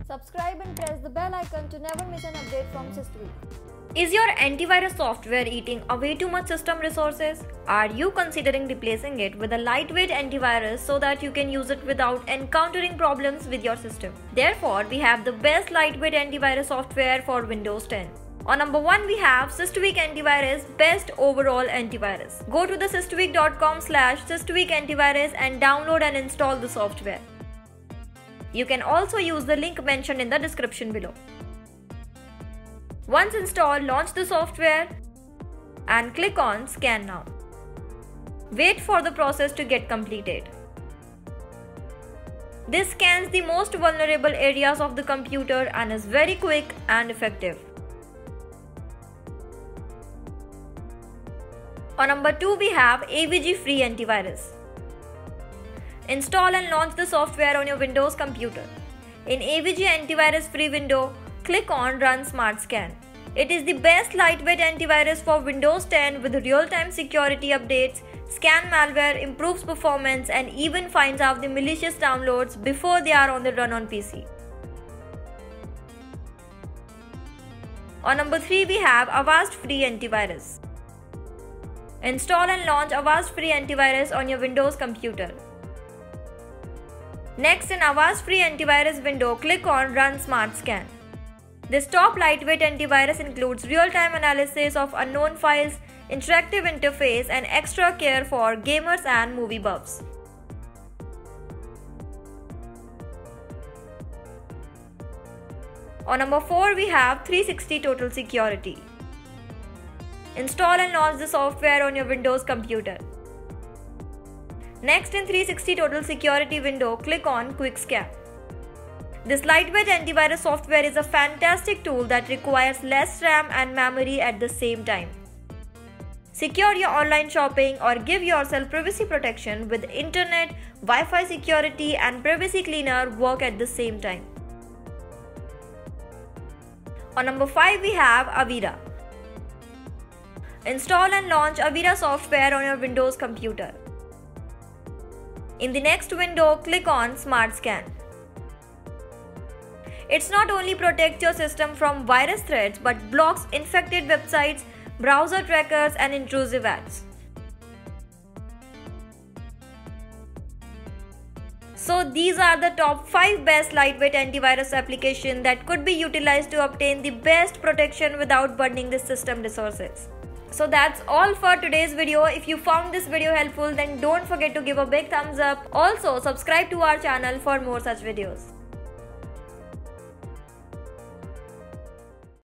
Subscribe and press the bell icon to never miss an update from SysTweak. Is your antivirus software eating away too much system resources? Are you considering replacing it with a lightweight antivirus so that you can use it without encountering problems with your system? Therefore, we have the best lightweight antivirus software for Windows 10. On number 1, we have SysTweak Antivirus Best Overall Antivirus. Go to the systweak.com/systweakantivirus and download and install the software. You can also use the link mentioned in the description below. Once installed, launch the software and click on Scan Now. Wait for the process to get completed. This scans the most vulnerable areas of the computer and is very quick and effective. On number 2, we have AVG Free Antivirus. Install and launch the software on your Windows computer. In AVG Antivirus Free window, click on Run Smart Scan. It is the best lightweight antivirus for Windows 10 with real-time security updates, scan malware, improves performance, and even finds out the malicious downloads before they are on the run on PC. On number 3, we have Avast Free Antivirus. Install and launch Avast Free Antivirus on your Windows computer. Next, in Avast Free Antivirus window, click on Run Smart Scan. This top lightweight antivirus includes real-time analysis of unknown files, interactive interface, and extra care for gamers and movie buffs. On number 4, we have 360 Total Security. Install and launch the software on your Windows computer. Next, in 360 Total Security window, click on Quick Scan. This lightweight antivirus software is a fantastic tool that requires less RAM and memory at the same time. Secure your online shopping or give yourself privacy protection with internet, Wi-Fi security, and privacy cleaner work at the same time. On number 5, we have Avira. Install and launch Avira software on your Windows computer. In the next window, click on Smart Scan. It's not only protects your system from virus threats but blocks infected websites, browser trackers, and intrusive ads. So these are the top 5 best lightweight antivirus applications that could be utilized to obtain the best protection without burning the system resources. So that's all for today's video. If you found this video helpful, then don't forget to give a big thumbs up. Also, subscribe to our channel for more such videos.